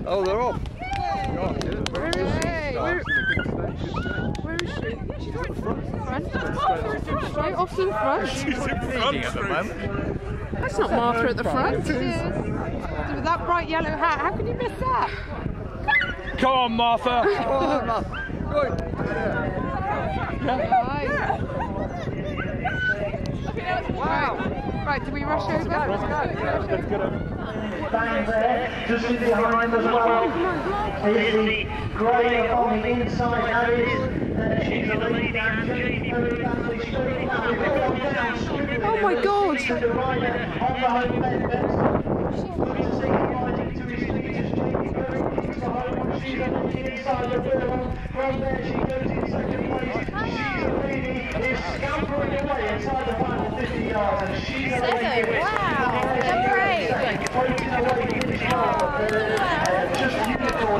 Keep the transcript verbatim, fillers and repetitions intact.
Oh, they're off. Where is she? Where, where is she? She's right in front. Straight off to the front. She's in front at the moment. That's not Martha at the front. With that bright yellow hat, how can you miss that? Come on, Martha. Oh, no. Good. Right. Wow. Right, do we rush over? Let's go. Let's get over. Bang there, just in behind as well, is the grey on the inside, that is, uh, she's a lead down, Jamie Perrett, oh my God! the rider on the home bed, good to see him riding to his feet as Jamie Perrett keeps the home, she's a lead inside the wheel, from there she goes in second place, she's a lady, is scampering away inside the final fifty yards, and she's a lady. Wow, that's great. Floating away in the car, uh, just beautiful